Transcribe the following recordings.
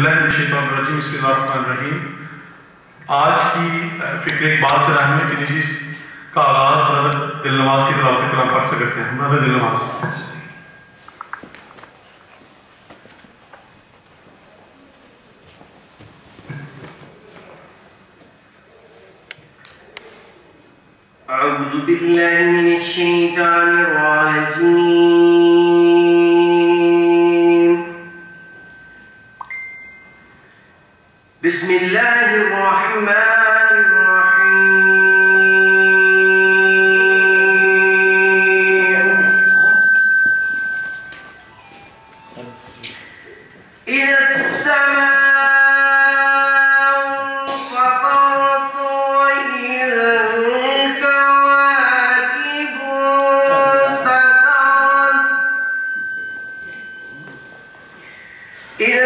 बिस्मिल्लाहिर्रहमानिर्रहीम बिस्मिल्लाहिर्रहमानिर्रहीम। आज की फिक्र एक बात से रहने की नजीज का आगाज ब्रदर दिलनवाज की तिलावत कलाम पाक से करते हैं। ब्रदर दिलनवाज। अऊज़ु बिल्लाहि मिनश शैतानिर रजीम। बिस्मिल्लाहिर रहमानिर रहीम। इज़ समाउ फ़तरत व इज़ल कवाकिबु इंतसरत। इज़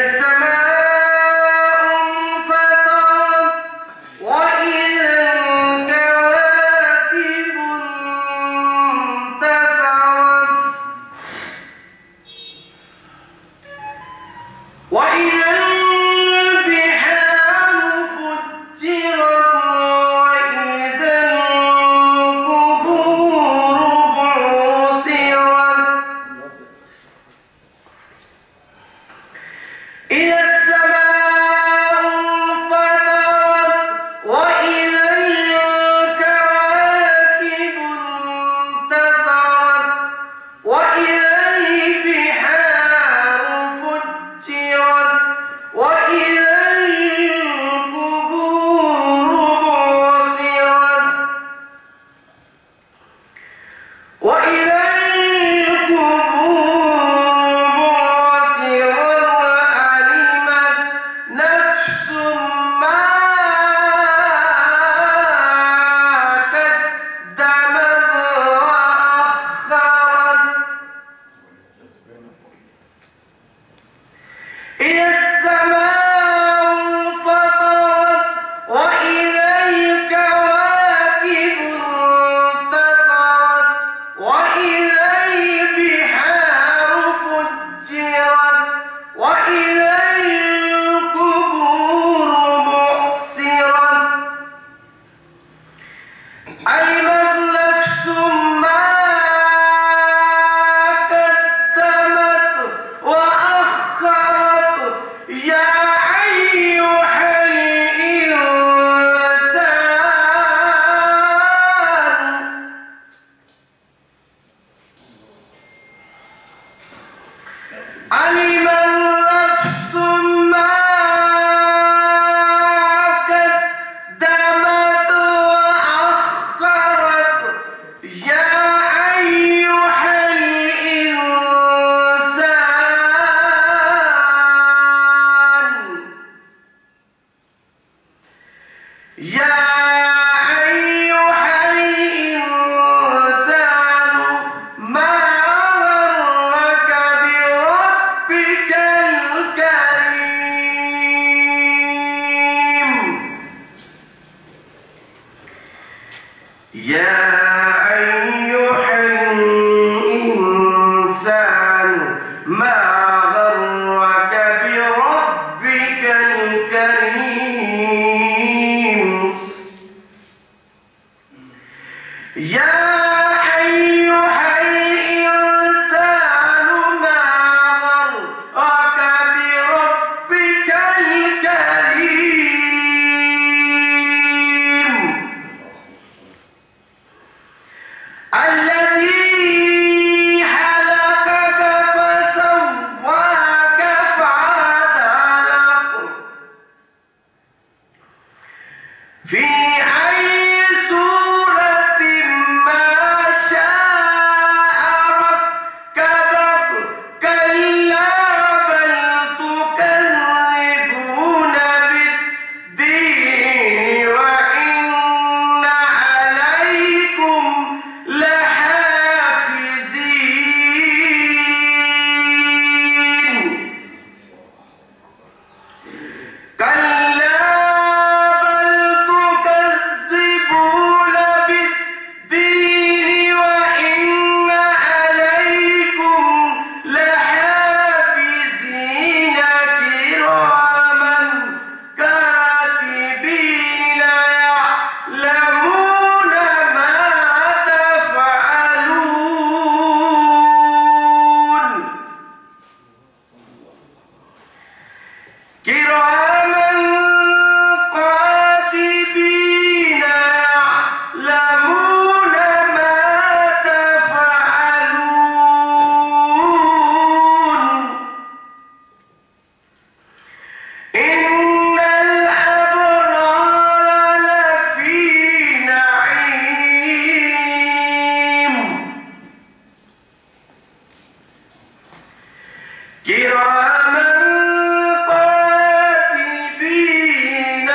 الذي خلقك فسواك كراما كاتبين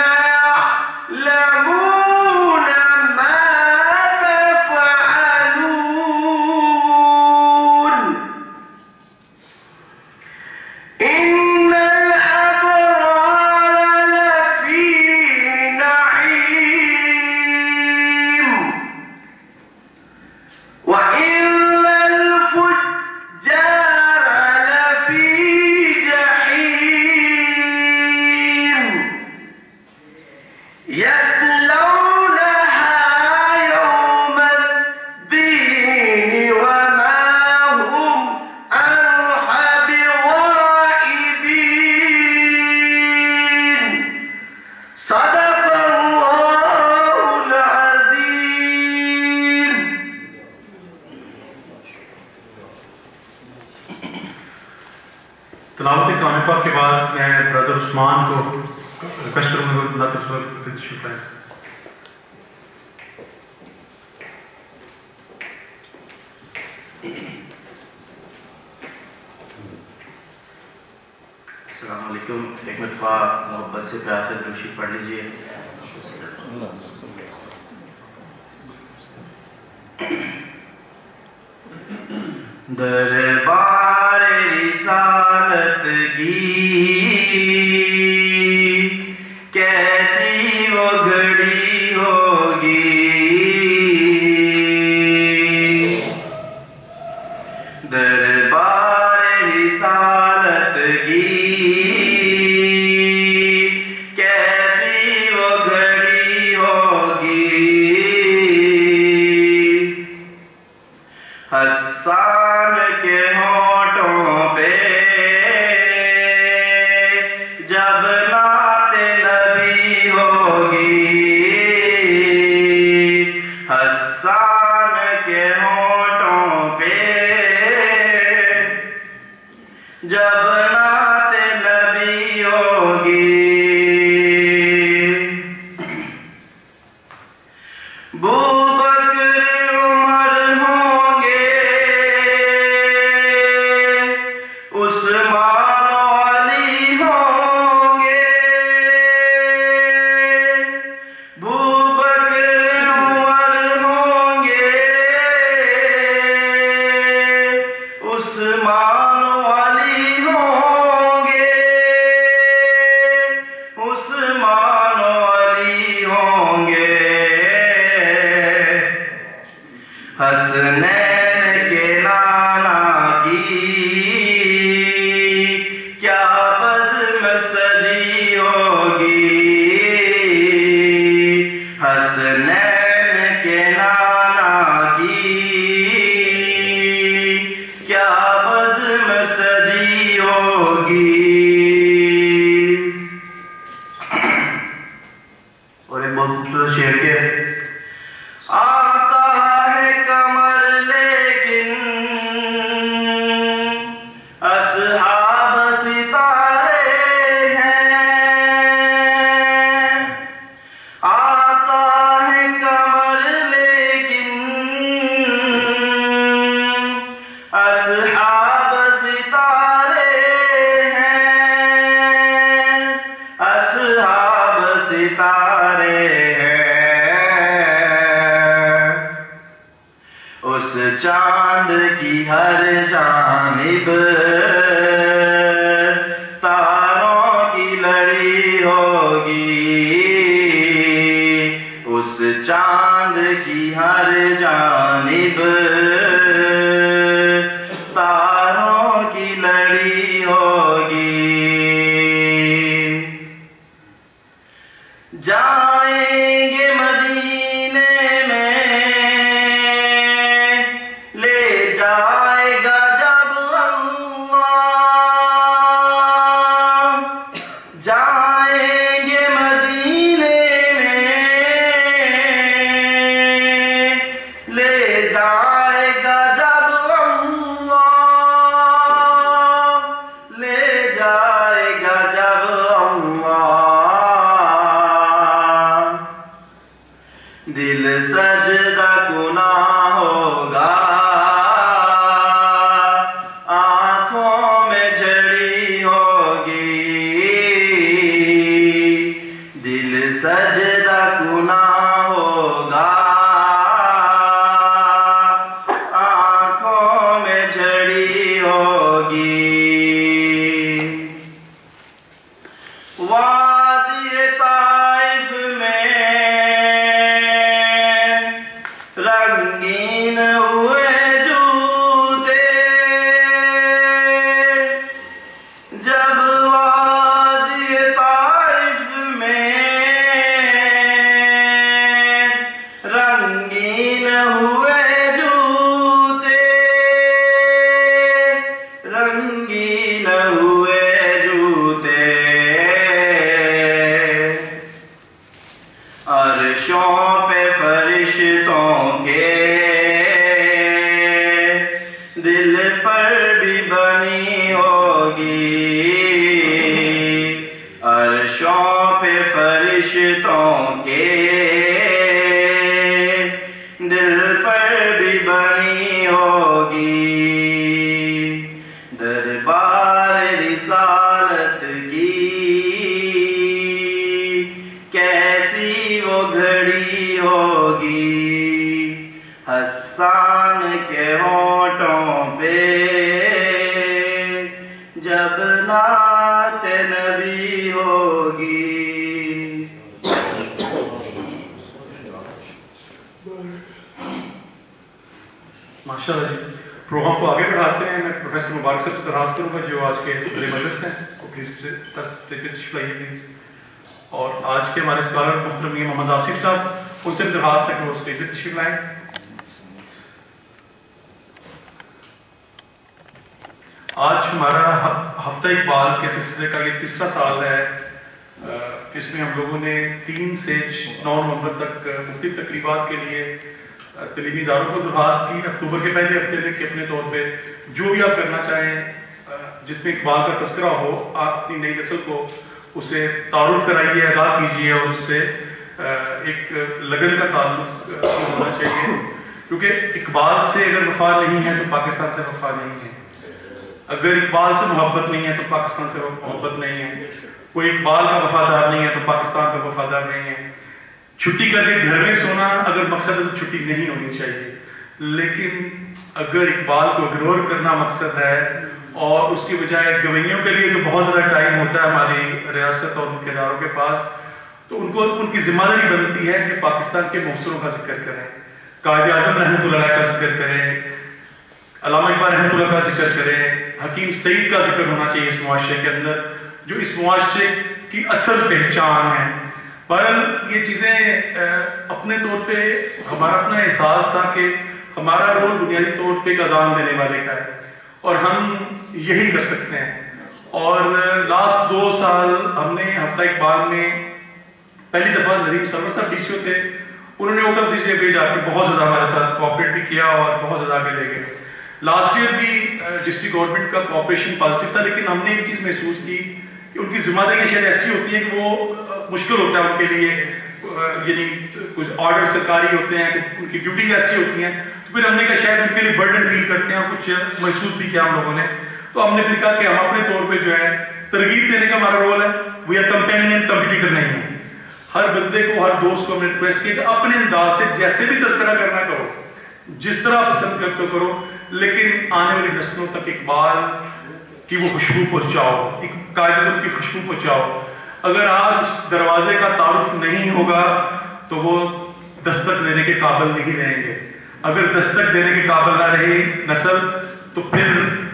يعلمون ما تفعلون إن الأبرار لفي نعيم وإن الفجار لفي جحيم يصلونها يوم الدين وما هم عنها بغائبين صدق الله العظيم. تلاوت کلام پاک کے بعد میں برادر عثمان کو ریکویسٹ کروں گا کہ نعت رسول پہ تشریف لائیں. السلام علیکم. ایک مرتبہ محبت سے پیار سے درود شریف پڑھ لیجیے. دربار رسالت کی کیسی وہ گھڑی ہوگی، دربار رسالت کی کیسی وہ گھڑی ہوگی. حسان کے ہونٹوں پہ جب نعت نبی ہوگی، حسان کے ہونٹوں پہ جب نعت نبی ہوگی. بوبکر عمر ہوں گے، عثمان و علی ہوں گے. بوبکر عمر ہوں گے، عثمان و علی ہوں گے، عثمان و علی ہوں گے. حسنین کے نانا کی کیا بزم سجی ہوگی، حسنین کے نانا کی کیا بزم سجی ہوگی. اور ایک بہت خوبصورت شعر کے آقا ہے کمر لیکن اصحاب ستارے ہیں. آقا ہے کمر لیکن اصحاب ستارے ہیں، اصحاب ستارے ہیں. اس چاند کی ہر جانب تاروں کی لڑی ہوگی، اس چاند کی ہر جانب تاروں کی لڑی ہوگی. جائیں گے مدینے میں لے جائے گا جب اللہ، جائیں گے مدینے میں لے جائے گا جب اللہ، لے ہوگی وادی طائف میں رنگین ہوئے جوتے جب وادی طائف میں رنگین ہوئے جوتے رنگین ہوئے جوتے عرشوں پہ فرشتوں کے دل پر بھی بنی ہوگی عرشوں پہ فرشتوں کے دل پر بھی بنی ہوگی دربار رسالت کی کیسی وہ گھڑی ہوگی حسان کے ہونٹوں پہ جب نعت نبی ہوگی ماشاءاللہ جی پروگرام کو آگے بڑھاتے ہیں. میں پروفیسر مبارک صاحب سے درخواست کروں گا جو آج کے اس بڑے مجلس ہیں وہ پلیز سر تشریف لائیے پلیز. اور آج کے ہمارے اسکالر محترم محمد آصف صاحب ان سے بھی درخواست ہے کہ وہ اسٹیج پہ تشریف لائیں. آج ہمارا ہفتہ اقبال کے سلسلے کا یہ تیسرا سال ہے جس میں ہم لوگوں نے 3 سے 9 نومبر تک مختلف تقریبات کے لیے تعلیمی اداروں کو درخواست کی اکتوبر کے پہلے ہفتے میں کہ اپنے طور پہ جو بھی آپ کرنا چاہیں جس میں اقبال کا تذکرہ ہو آپ اپنی نئی نسل کو اسے تعارف کرائیے آگاہ کیجیے اور اس سے ایک لگن کا تعلق ہونا چاہیے کیونکہ اقبال سے اگر وفا نہیں ہے تو پاکستان سے وفا نہیں ہے. اگر اقبال سے محبت نہیں ہے تو پاکستان سے محبت نہیں ہے. کوئی اقبال کا وفادار نہیں ہے تو پاکستان کا وفادار نہیں ہے. چھٹی کر کے گھر میں سونا اگر مقصد ہے تو چھٹی نہیں ہونی چاہیے. لیکن اگر اقبال کو اگنور کرنا مقصد ہے اور اس کی بجائے گویوں کے لیے تو بہت زیادہ ٹائم ہوتا ہے ہماری ریاست اور ان کے اداروں کے پاس تو ان کی ذمہ داری بنتی ہے کہ پاکستان کے محسنوں کا ذکر کریں. قائد اعظم رحمۃ اللہ کا ذکر کریں, علامہ اقبال رحمۃ اللہ کا ذکر کریں, حکیم سعید کا ذکر ہونا چاہیے اس معاشرے کے اندر جو اس معاشرے کی اصل پہچان ہے. بہرحال یہ چیزیں اپنے طور پہ ہمارا اپنا احساس تھا کہ ہمارا رول بنیادی طور پہ ایک اذان دینے والے کا ہے اور ہم یہی کر سکتے ہیں. اور لاسٹ 2 سال ہم نے ہفتہ اقبال میں پہلی دفعہ ندیم سرور صاحب ڈی سی او تھے, انہوں نے آؤٹ آف دی جے پہ جا کے بہت زیادہ ہمارے ساتھ کوآپریٹ بھی کیا اور بہت زیادہ آگے لے گئے. لاسٹ ایئر بھی ڈسٹرکٹ گورنمنٹ کا کوآپریشن پازیٹیو تھا لیکن ہم نے ایک چیز محسوس کی کہ ان کی ذمہ داریاں شاید ایسی ہوتی ہیں کہ وہ مشکل ہوتا ہے ان کے لیے, یعنی کچھ آرڈر سرکاری ہوتے ہیں, ان کی ڈیوٹیز ایسی ہوتی ہیں تو پھر ہم نے کہا شاید ان کے لیے برڈن فیل کرتے ہیں اور کچھ محسوس بھی کیا ہم لوگوں نے. تو ہم نے پھر کہا کہ ہم اپنے طور پہ جو ہے ترغیب دینے کا ہمارا رول ہے, وی آر کمپینین کمپیٹیٹر نہیں ہے. ہر بندے کو ہر دوست کو ہم نے ریکویسٹ کی کہ اپنے انداز سے جیسے بھی تذکرہ کرنا کرو, جس طرح پسند کرتے کرو, لیکن آنے والی نسلوں تک اقبال کی وہ خوشبو پہنچاؤ, قائد اعظم کی خوشبو پہنچاؤ. اگر آج اس دروازے کا تعارف نہیں ہوگا تو وہ دستک دینے کے قابل نہیں رہیں گے. اگر دستک دینے کے قابل نہ رہی نسل تو پھر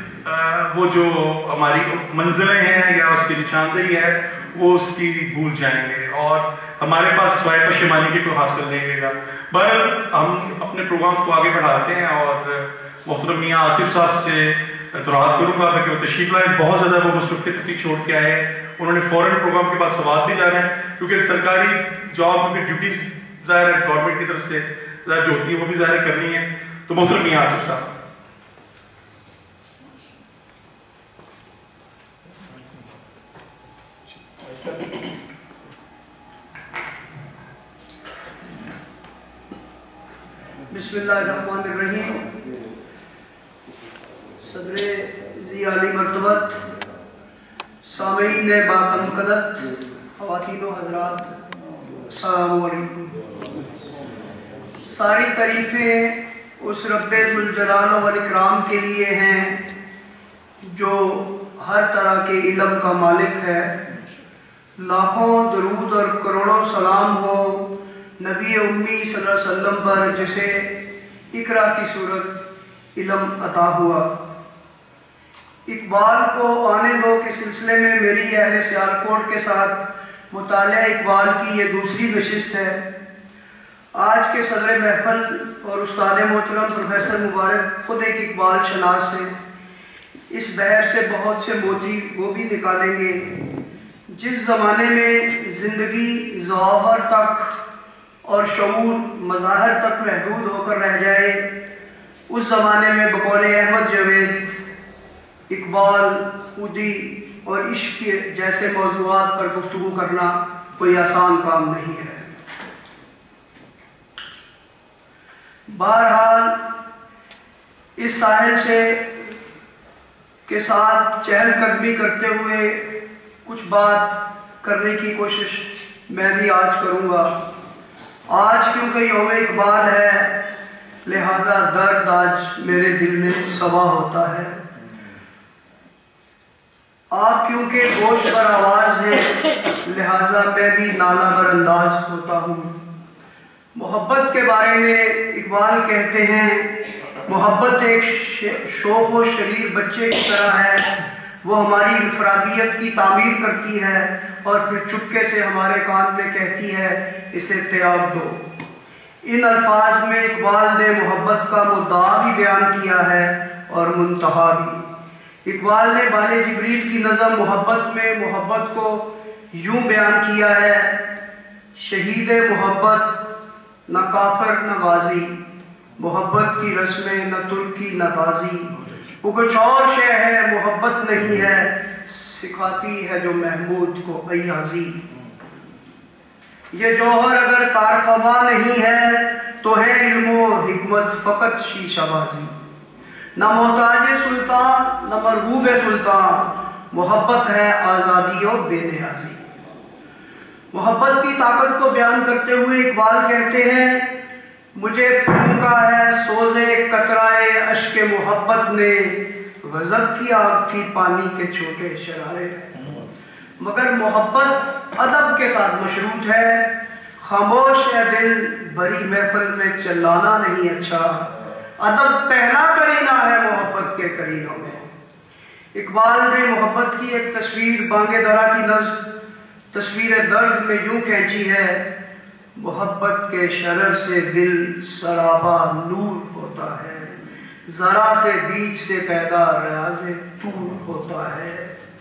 وہ جو ہماری منزلیں ہیں یا اس کی نشاندہی ہے وہ اس کی بھول جائیں گے اور ہمارے پاس سوائے پشیمانی کے کوئی حاصل نہیں رہے گا. بہرحال ہم اپنے پروگرام کو آگے بڑھاتے ہیں اور محترم میاں آصف صاحب سے درخواست کروں گا کہ وہ تشریف لائیں. بہت زیادہ وہ مصروفیت اپنی چھوڑ کے آئے ہیں, انہوں نے فوراً پروگرام کے بعد سوات بھی جانا ہے کیونکہ سرکاری جاب میں ڈیوٹیز ظاہر ہے گورنمنٹ کی طرف سے جو ہوتی ہیں وہ بھی ظاہر کرنی ہے. تو محترم میاں آصف صاحب. بسم اللہ الرحمن الرحیم. صدر ذی عالی مرتبت, سامعین باتمکنت, خواتین و حضرات, السلام علیکم. ساری تعریفیں اس رب ذوالجلال والاکرام کے لیے ہیں जो हर तरह के इल्म का मालिक है। लाखों दरूद और करोड़ों सलाम हो नबी उम्मी सल्लल्लाहु अलैहि वसल्लम पर, जिसे इकरा की सूरत इल्म अता हुआ। इकबाल को आने दो के सिलसिले में मेरी अहले सियालकोट के साथ मुतालिया इकबाल की ये दूसरी नशिस्त है। आज के सदर महफल और उस्ताद मोहतरम प्रोफेसर मुबारक खुद एक इकबाल शनास हैं। इस बहर से बहुत से मोती वो भी निकालेंगे। जिस ज़माने में ज़िंदगी ज़वाहर तक और शऊर मज़ाहिर तक महदूद होकर रह जाए, उस ज़माने में बकौल अहमद जावेद, इकबाल, खुदी और इश्क के जैसे मौज़ूआत पर गुफ्तगू करना कोई आसान काम नहीं है। बहरहाल इस साहिल से के साथ चहलकदमी करते हुए कुछ बात करने की कोशिश मैं भी आज करूँगा। आज क्योंकि यौम इकबाल है, लिहाजा दर्द आज मेरे दिल में सवा होता है। आप क्योंकि गोश पर आवाज़ हैं, लिहाजा मैं भी नाला पर अंदाज होता हूँ। मोहब्बत के बारे में इकबाल कहते हैं, मोहब्बत एक शोख व शरीर बच्चे की तरह है। वो हमारी इनफरादियत की तामीर करती है और फिर चुपके से हमारे कान में कहती है, इसे त्याग दो। इन अल्फाज में इकबाल ने मोहब्बत का मुद्दा भी बयान किया है और मुंतहा भी। इकबाल ने बाले जिब्रील की नज़म मोहब्बत में मोहब्बत को यूं बयान किया है, शहीद मोहब्बत न काफिर न गाजी, मोहब्बत की रस्में न तुर्की न ताजी। वो कुछ और शय है, मोहब्बत नहीं है, सिखाती है जो महमूद को अयाजी। ये जौहर अगर कारफमा नहीं है तो है इल्मो हिकमत फ़कत शीशाबाजी। न मोहताज सुल्तान न मरगूब सुल्तान, मोहब्बत है आज़ादी और बेनियाजी। मोहब्बत की ताकत को बयान करते हुए इकबाल कहते हैं, मुझे फूंका है सोज़े कतराए अश्क मोहब्बत ने, गज़ब की आग थी पानी के छोटे शरारे। मगर मोहब्बत अदब के साथ मशरूत है। खामोश है दिल भरी महफिल में चिल्लाना नहीं अच्छा, अदब पहला करीना है मोहब्बत के करीनों में। इकबाल ने मोहब्बत की एक तस्वीर बांगे दरा की नज़्म तस्वीर दर्द में यूं खींची है, मोहब्बत के शरर से दिल सराबा नूर होता है, जरा से बीच से पैदा रियाज़े तूर होता है।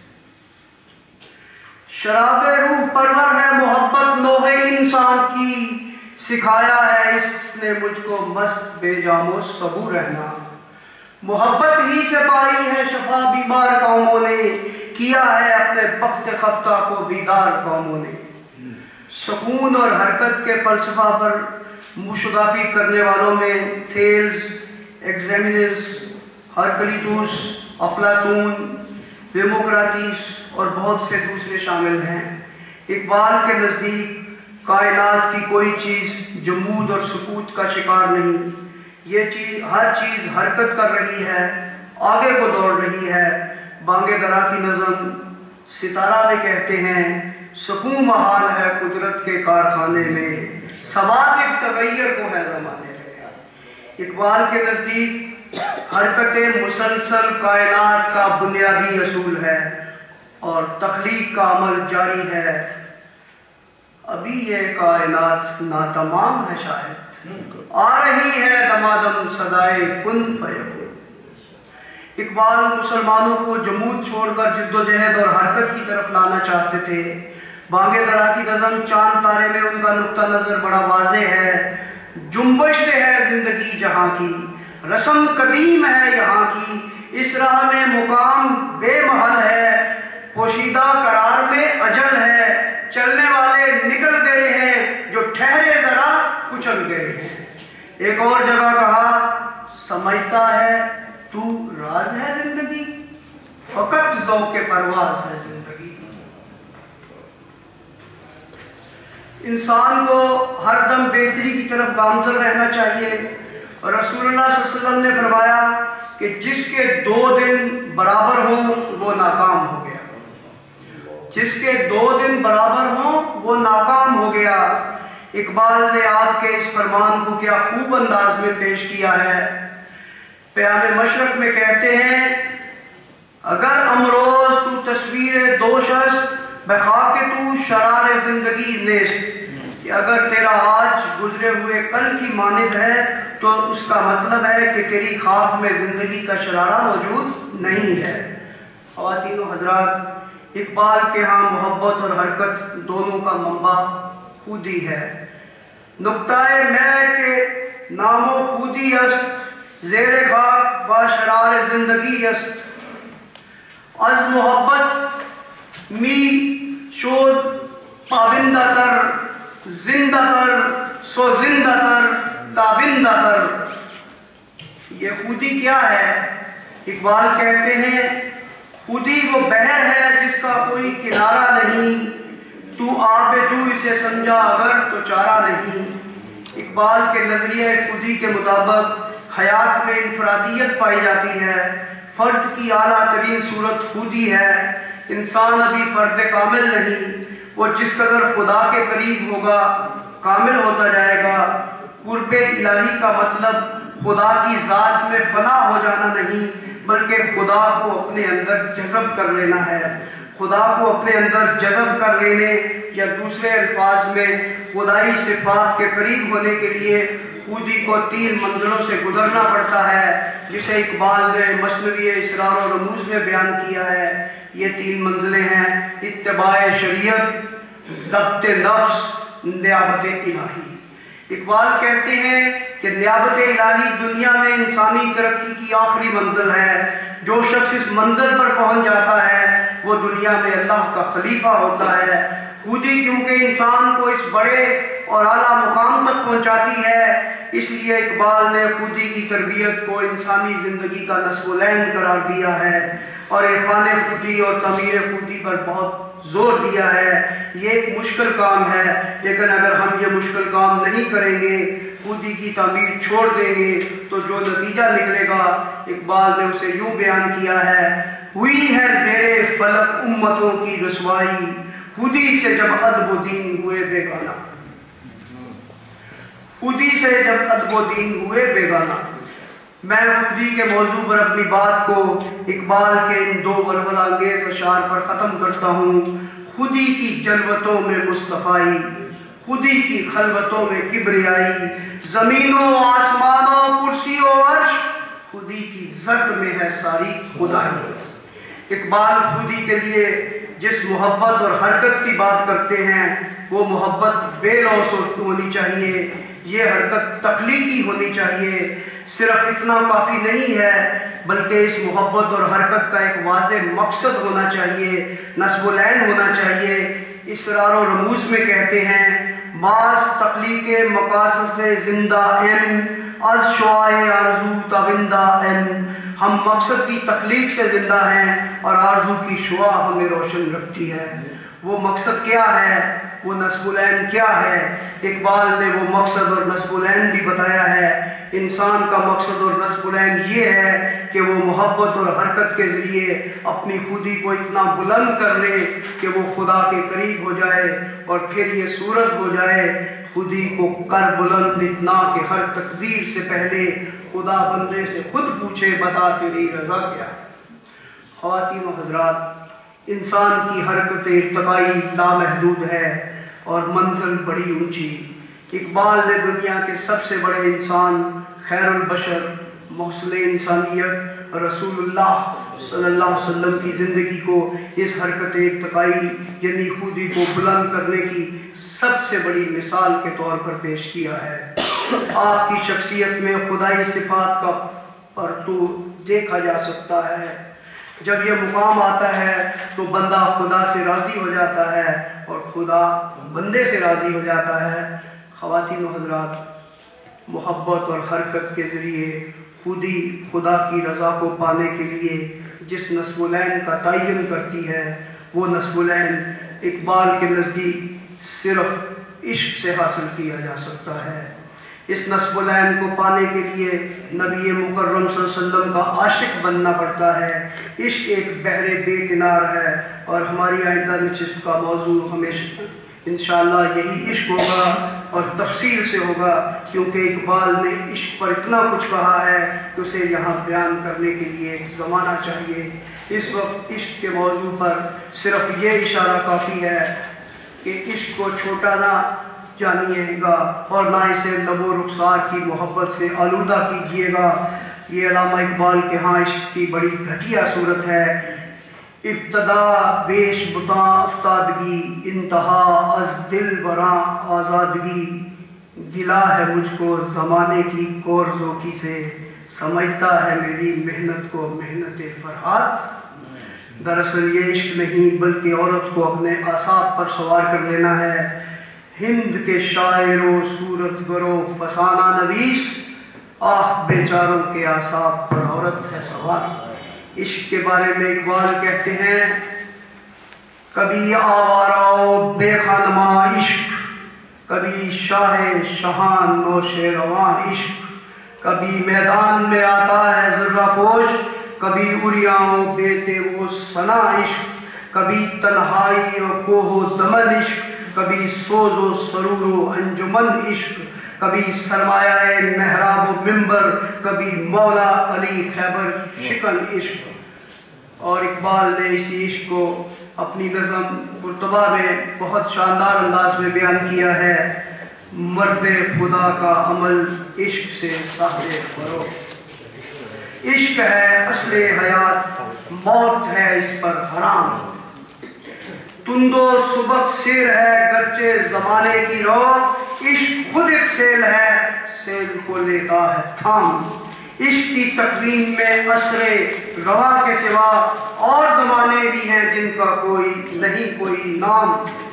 शराबे रूह परवर है मोहब्बत नोहे इंसान की, सिखाया है इसने मुझको मस्त बेजामो सबूर रहना। मोहब्बत ही से पाई है शफा बीमार कौमों ने, किया है अपने बख्त खफ्ता को बीदार कौमों ने। सुकून और हरकत के फलसफा पर मुशगाफी करने वालों में थेल्स, एग्जामिनस, हरकलितुस, अफलातून, डेमोक्रातीस और बहुत से दूसरे शामिल हैं। इकबाल के नज़दीक कायनात की कोई चीज़ जमूद और सुकूत का शिकार नहीं। ये चीज़ हर चीज़ हरकत कर रही है, आगे को दौड़ रही है। बांगे दरा की नज़म सितारा में कहते हैं, सुकून महाल है कुदरत के कारखाने में, समाज एक तगैयर को है ज़माने में। इकबाल के नज़दीक हरकत मुसलसल कायनात का बुनियादी असूल है और तख्लीक का अमल जारी है। अभी ये कायनात नातमाम है, शायद आ रही है दमादम सदाए कुन फयकून। इकबाल मुसलमानों को जमूद छोड़कर जिद्दोजहद और हरकत की तरफ लाना चाहते थे। बांगे दरा की नज़म चांद तारे में उनका नुक्ता नज़र बड़ा वाज़े है। जुम्बश से है जिंदगी जहाँ की, रस्म कदीम है यहाँ की, इस राह में मुकाम बेमहल है, पोशीदा करार में अजल है। चलने वाले निकल गए हैं, जो ठहरे जरा कुचल गए हैं। एक और जगह कहा, समझता है तू राज है जिंदगी, फकत ज़ौक़े परवाज़ है जिंदगी। इंसान को हरदम बेहतरी की तरफ गामज़न रहना चाहिए और रसूलुल्लाह सल्लल्लाहु अलैहि वसल्लम ने फरमाया کہ جس کے 2 دن برابر ہوں وہ ناکام ہو گیا، جس کے 2 دن برابر ہوں وہ ناکام ہو گیا۔ اقبال نے آپ کے اس فرمان کو کیا خوب انداز میں پیش کیا ہے۔ پیام مشرق میں کہتے ہیں اگر امروز تو تصویر دوش است بخاک تو شرار زندگی نیست، کہ اگر تیرا آج گزرے ہوئے کل کی مانند ہے تو اس کا مطلب ہے کہ تیری خاک میں زندگی کا شرارہ موجود نہیں ہے۔ خواتین و حضرات، اقبال کے ہاں محبت اور حرکت دونوں کا منبع خودی ہے۔ نقطہ میں کے نام و خودی است، زیر خاک و شرار زندگی است۔ از محبت می شد پابندہ تر، زندہ تر سو زندہ تر تابندہ تر۔ یہ خودی کیا ہے؟ اقبال کہتے ہیں خودی وہ بحر ہے جس کا کوئی کنارہ نہیں، تو آب جو اسے سمجھا اگر تو چارہ نہیں۔ اقبال کے نظریہ خودی کے مطابق حیات میں انفرادیت پائی جاتی ہے، فرد کی اعلیٰ ترین صورت خودی ہے۔ انسان ابھی فرد کامل نہیں، وہ جس قدر خدا کے قریب ہوگا کامل ہوتا جائے گا۔ قرب الہی کا مطلب خدا کی ذات میں فنا ہو جانا نہیں، بلکہ خدا کو اپنے اندر جذب کر لینا ہے۔ خدا کو اپنے اندر جذب کر لینے یا دوسرے الفاظ میں خدائی صفات کے قریب ہونے کے لیے خودی کو 3 منزلوں سے گزرنا پڑتا ہے، جسے اقبال نے مثنوی اسرار و رموز میں بیان کیا ہے۔ یہ 3 منزلیں ہیں: اتباع شریعت، ضبط نفس، نیابت الہی۔ اقبال کہتے ہیں کہ نیابت الہی دنیا میں انسانی ترقی کی آخری منزل ہے۔ جو شخص اس منزل پر پہنچ جاتا ہے وہ دنیا میں اللہ کا خلیفہ ہوتا ہے۔ خودی کیونکہ انسان کو اس بڑے اور اعلیٰ مقام تک پہنچاتی ہے، اس لیے اقبال نے خودی کی تربیت کو انسانی زندگی کا نصب العین قرار دیا ہے اور عرفان خودی اور تعمیر خودی پر بہت زور دیا ہے۔ یہ ایک مشکل کام ہے، لیکن اگر ہم یہ مشکل کام نہیں کریں گے، خودی کی تعمیر چھوڑ دیں گے، تو جو نتیجہ نکلے گا اقبال نے اسے یوں بیان کیا ہے: ہوئی ہے زیر فلک امتوں کی رسوائی، خودی سے جب ادب و دین ہوئے بیگانہ۔ خودی سے جب ادب و دین ہوئے بیگانہ۔ میں خودی کے موضوع پر اپنی بات کو اقبال کے ان 2 ولولہ انگیز اشعار پر ختم کرتا ہوں: خودی کی جلوتوں میں مصطفائی، خودی کی خلوتوں میں کبریائی، زمینوں آسمانوں کرسی و عرش، خودی کی زرد میں ہے ساری خدائی۔ اقبال خودی کے لیے جس محبت اور حرکت کی بات کرتے ہیں وہ محبت بے لوث ہونی چاہیے، یہ حرکت تخلیقی ہونی چاہیے۔ صرف اتنا کافی نہیں ہے بلکہ اس محبت اور حرکت کا ایک واضح مقصد ہونا چاہیے، نصب العین ہونا چاہیے۔ اسرار و رموز میں کہتے ہیں ماس تخلیق مقاصد زندہ ام، از شعاع آرزو تابندہ ام۔ ہم مقصد کی تخلیق سے زندہ ہیں اور آرزو کی شعاع ہمیں روشن رکھتی ہے۔ وہ مقصد کیا ہے؟ وہ نصب العین کیا ہے؟ اقبال نے وہ مقصد اور نصب العین بھی بتایا ہے۔ انسان کا مقصد اور نصب العین یہ ہے کہ وہ محبت اور حرکت کے ذریعے اپنی خودی کو اتنا بلند کر لے کہ وہ خدا کے قریب ہو جائے، اور پھر یہ صورت ہو جائے خودی کو کر بلند اتنا کہ ہر تقدیر سے پہلے خدا بندے سے خود پوچھے بتا تیری رضا کیا ہے۔ خواتین و حضرات، انسان کی حرکت ارتقائی لامحدود ہے اور منزل بڑی اونچی۔ اقبال نے دنیا کے سب سے بڑے انسان، خیر البشر، محصل انسانیت رسول اللہ صلی اللہ علیہ وسلم کی زندگی کو اس حرکت ارتقائی یعنی خودی کو بلند کرنے کی سب سے بڑی مثال کے طور پر پیش کیا ہے۔ آپ کی شخصیت میں خدائی صفات کا پرتو دیکھا جا سکتا ہے۔ جب یہ مقام آتا ہے تو بندہ خدا سے راضی ہو جاتا ہے اور خدا بندے سے راضی ہو جاتا ہے۔ خواتین و حضرات، محبت اور حرکت کے ذریعے خودی خدا کی رضا کو پانے کے لیے جس نصب العین کا تعین کرتی ہے وہ نصب العین اقبال کے نزدیک صرف عشق سے حاصل کیا جا سکتا ہے۔ इस नस्बुलैन को पाने के लिए नबी मुकर्रम सल्लल्लाहु अलैहि वसल्लम का आशिक बनना पड़ता है। इश्क एक बहरे बेकिनार है और हमारी आइंदा नशिस्त का मौजू हमेशा इंशाअल्लाह यही इश्क होगा और तफसील से होगा, क्योंकि इकबाल ने इश्क पर इतना कुछ कहा है कि उसे यहाँ बयान करने के लिए एक ज़माना चाहिए। इस वक्त इश्क के मौजू पर सिर्फ ये इशारा काफ़ी है कि इश्क को छोटा ना जानिएगा और ना इसे लबो रुखसार की मोहब्बत से आलूदा कीजिएगा। ये अल्लामा इकबाल के यहाँ इश्क की बड़ी घटिया सूरत है। इब्तदा बेश बुता अफ्तादगी, इंतहा अज दिल बरा आज़ादगी, गिला है मुझको ज़माने की कोर ज़ोकी से, समझता है मेरी मेहनत को मेहनत फरहात। दरअसल ये इश्क नहीं बल्कि औरत को अपने आसाब पर सवार कर लेना है। हिंद के शायरो सूरत गरो फसाना नवीस, आह बेचारों के आसाब पर औरत है सवार। इश्क के बारे में इकबाल कहते हैं, कभी आवाराओ बेखानमा इश्क, कभी शाह शहान नौशे रवां इश्क, कभी मैदान में आता है ज़र्रापोश, कभी उरियाओं बेते वो सना इश्क, कभी तन्हाई और कोहो दमन इश्क, कभी सोजो सरूरो अंजुमन इश्क, कभी सरमाया मेहराब मिंबर, कभी मौला अली खैबर शिकन इश्क। और इकबाल ने इसी इश्क को अपनी नज़म मुर्तबा में बहुत शानदार अंदाज में बयान किया है। मर्दे खुदा का अमल इश्क से साहिब फरोश, इश्क है असले हयात, मौत है इस पर हराम, तुंदो सुबक सिर है गर्चे ज़माने की रो, इश्क खुद एक सेल है सेल को लेता है थाम। इश्क की तकवीन में असरे रवा के सिवा और ज़माने भी हैं जिनका कोई नहीं कोई नाम।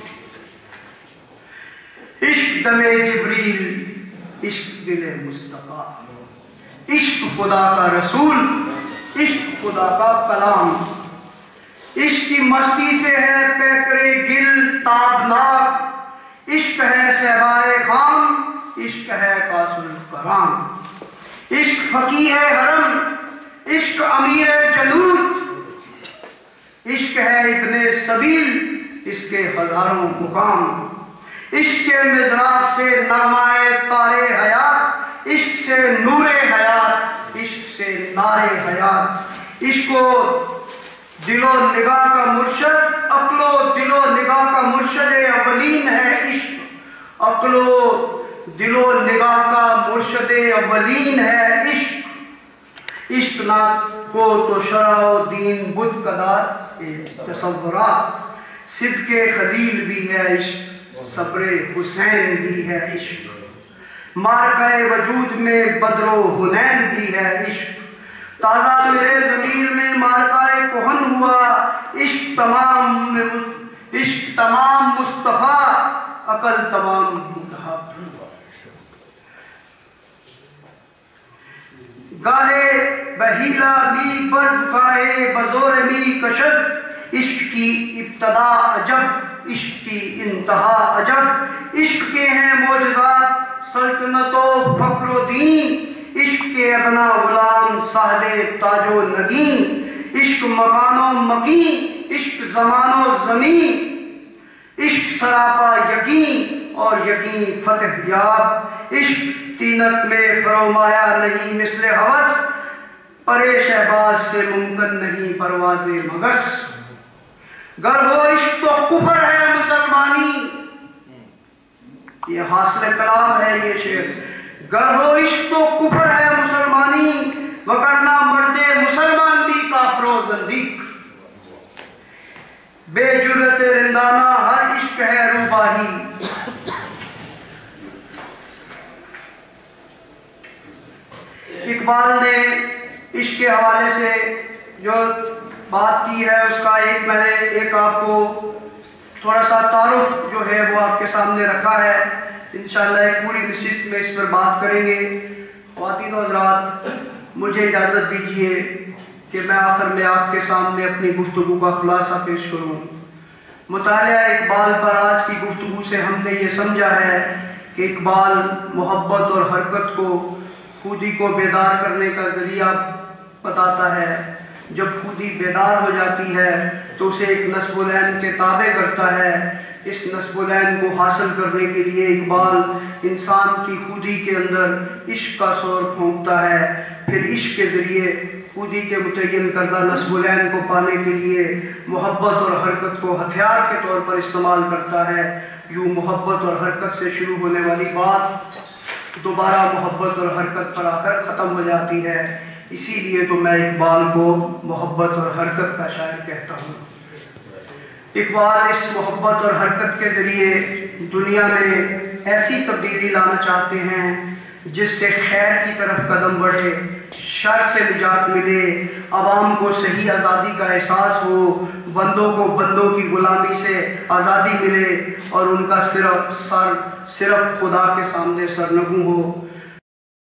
इश्क दमे जिब्रील, इश्क दिले मुस्तफा, इश्क खुदा का रसूल, इश्क खुदा का कलाम। इश्क की मस्ती से है पैकरे गिल ताबनाक, इश्क है सहबाए खाम, इश्क है कासुल कराम। इश्क फकी है हरम, इश्क अमीर जलूत, इश्क है इब्ने सबील, इसके हजारों मुकाम। इश्क के मिज़राब से नगमाए तारे हयात, इश्क से नूरे हयात, इश्क से नारे हयात। इश्क को दिलो निगाह का मुर्शद, अक्लो दिलो निगाह का मुर्शद अवलीन है इश्क, अक्लो दिलो निगाह का मुर्शद अवलीन है इश्क। इश्क ना हो तो शराओ दीन बुत कदार तसव्वुरात, सिद्के खलील भी है इश्क, सब्रे हुसैन भी है इश्क, मारकाए वजूद में बदरो हुनैन भी है इश्क। ताज़ा मेरे ज़मीर में मारकाए कोहन हुआ, इश्क तमाम मुस्तफ़ा, अकल तमाम मुतहब। गाहे बहीला मी बर्द गाहे बज़ोर मी कशद, इश्क की इब्तदा अजब, इश्क की इंतहा अजब। इश्क के हैं मोजज़ात सल्तनतो फ़क्र दीन, इश्क के अदना गुलाम साहले ताजो नगीन। इश्क मकानो मकीन, इश्क ज़मानो ज़मीन, इश्क सरापा यकीन और यकीन फतह याब। इश्क तीनत में फरोमाया नहीं मिसले हवस, परे शहबाज से मुमकिन नहीं परवाज़े मगस। गर हो इश्क तो कुफर है मुसलमानी, ये हासिल कलाम है ये शेर। गर हो इश्क तो कुफर है मुसलमानी, वगरना मर्दे मुसलमान भी काफरो ज़ंदीक। बेजुरत रिंदाना हर इश्क है रूबाही, इकबाल ने इश्क के हवाले से जो बात की है उसका मैंने आपको थोड़ा सा तारुफ जो है वो आपके सामने रखा है। इंशाअल्लाह एक पूरी नशिस्त में इस पर बात करेंगे। ख़वातीन और हज़रात, मुझे इजाज़त दीजिए कि मैं आखिर में आपके सामने अपनी गुफ्तगू का खुलासा पेश करूँ। मुतालिया इकबाल पर आज की गुफ्तगू से हमने ये समझा है کہ اقبال محبت اور حرکت کو خودی کو بیدار کرنے کا ذریعہ بتاتا ہے۔ جب خودی بیدار ہو جاتی ہے تو اسے ایک نصب العین کے تابع کرتا ہے۔ اس نصب العین کو حاصل کرنے کے لیے اقبال انسان کی خودی کے اندر عشق کا شور پھونکتا ہے، پھر عشق کے ذریعے خودی کے متعین کردہ نصب العین کو پانے کے لیے محبت اور حرکت کو ہتھیار کے طور پر استعمال کرتا ہے۔ یوں محبت اور حرکت سے شروع ہونے والی بات دوبارہ محبت اور حرکت پر آ کر ختم ہو جاتی ہے۔ اسی لیے تو میں اقبال کو محبت اور حرکت کا شاعر کہتا ہوں۔ اقبال اس محبت اور حرکت کے ذریعے دنیا میں ایسی تبدیلی لانا چاہتے ہیں جس سے خیر کی طرف قدم بڑھے، شر سے نجات ملے، عوام کو صحیح آزادی کا احساس ہو، بندوں کو بندوں کی غلامی سے آزادی ملے اور ان کا صرف خدا کے سامنے سرنگوں ہو۔